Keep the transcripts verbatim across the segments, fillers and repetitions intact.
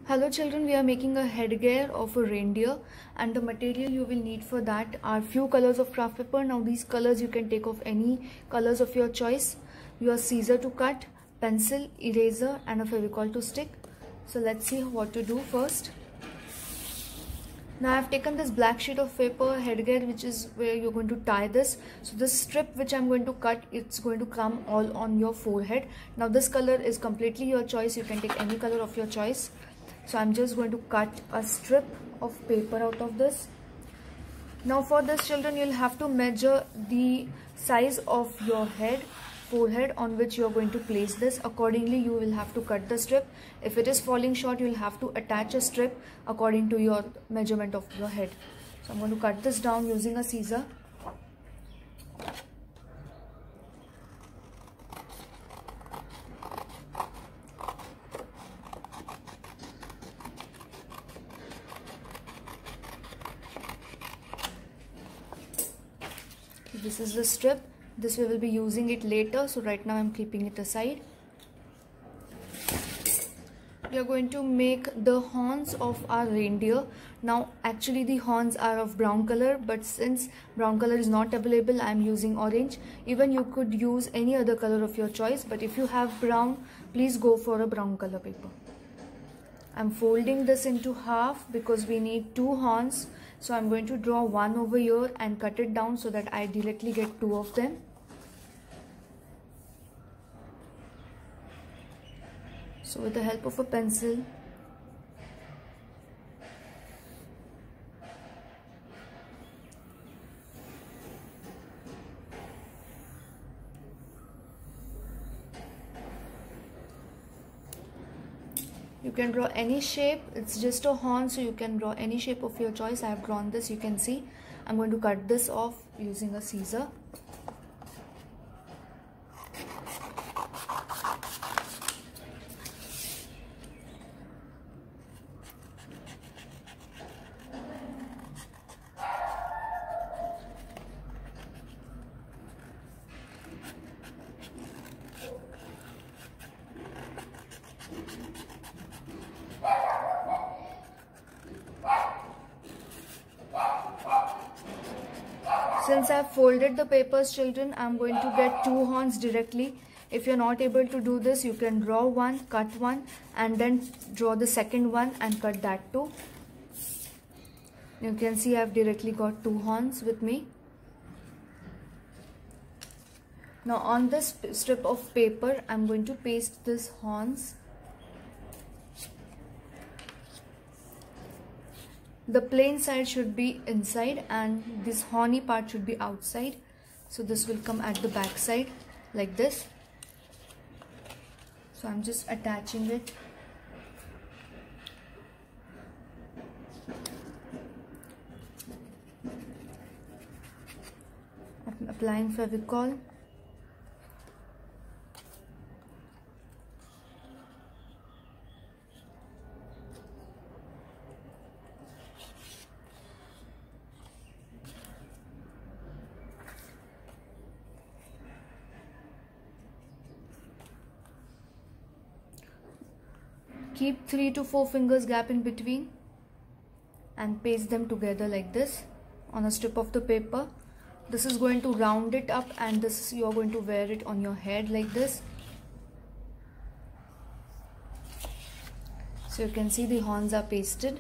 Hello children, we are making a headgear of a reindeer, and the material you will need for that are few colors of craft paper. Now these colors you can take of any colors of your choice, your scissor to cut, pencil, eraser and a Fevicol to stick. So let's see what to do first. Now I have taken this black sheet of paper headgear, which is where you're going to tie this. So this strip which I'm going to cut, it's going to come all on your forehead. Now this color is completely your choice, you can take any color of your choice. So I'm just going to cut a strip of paper out of this. Now for this children, you'll have to measure the size of your head, forehead on which you're going to place this. Accordingly, you will have to cut the strip. If it is falling short, you'll have to attach a strip according to your measurement of your head. So I'm going to cut this down using a scissor. This is the strip. This we will be using it later, so right now I'm keeping it aside. We are going to make the horns of our reindeer. Now actually the horns are of brown color, but since brown color is not available, I am using orange. Even you could use any other color of your choice, but if you have brown, please go for a brown color paper. I'm folding this into half because we need two horns. So I'm going to draw one over here and cut it down so that I directly get two of them. So with the help of a pencil, you can draw any shape. It's just a horn, so you can draw any shape of your choice. I have drawn this, you can see. I'm going to cut this off using a scissor. Since I have folded the papers children, I am going to get two horns directly. If you are not able to do this, you can draw one, cut one and then draw the second one and cut that too. You can see I have directly got two horns with me. Now on this strip of paper, I am going to paste these horns. The plain side should be inside and this horny part should be outside. So this will come at the back side like this. So I'm just attaching it. I'm applying Fevicol. Keep three to four fingers gap in between and paste them together like this on a strip of the paper. This is going to round it up and this you are going to wear it on your head like this. So you can see the horns are pasted.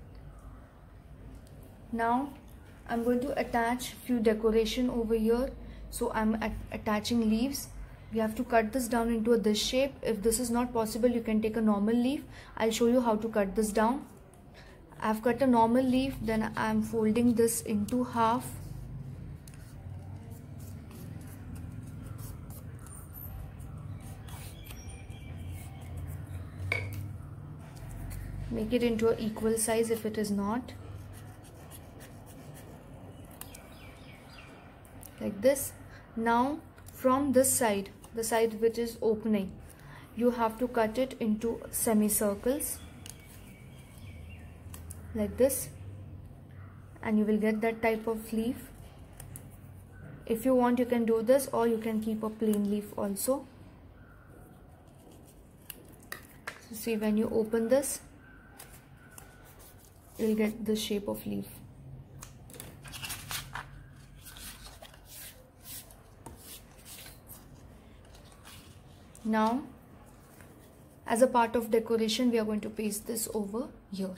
Now I'm going to attach few decoration over here. So I'm at attaching leaves. You have to cut this down into a this shape. If this is not possible, you can take a normal leaf. I'll show you how to cut this down. I've cut a normal leaf, then I'm folding this into half. Make it into an equal size if it is not. Like this. Now from this side, the side which is opening, you have to cut it into semicircles like this and you will get that type of leaf. If you want, you can do this, or you can keep a plain leaf also. So see, when you open this, you'll get the shape of leaf. Now, as a part of decoration, we are going to paste this over here.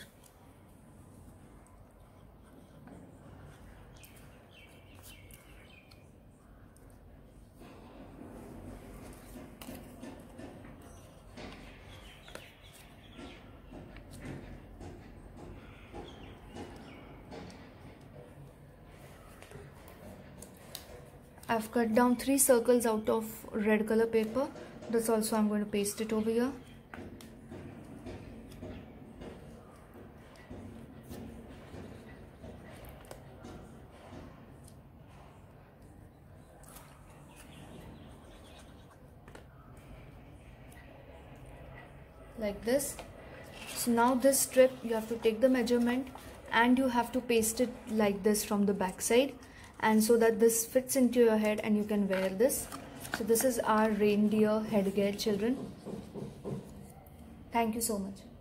I've cut down three circles out of red color paper. This also I'm going to paste it over here. Like this. So now this strip, you have to take the measurement and you have to paste it like this from the back side, and so that this fits into your head and you can wear this. So this is our reindeer headgear, children. Thank you so much.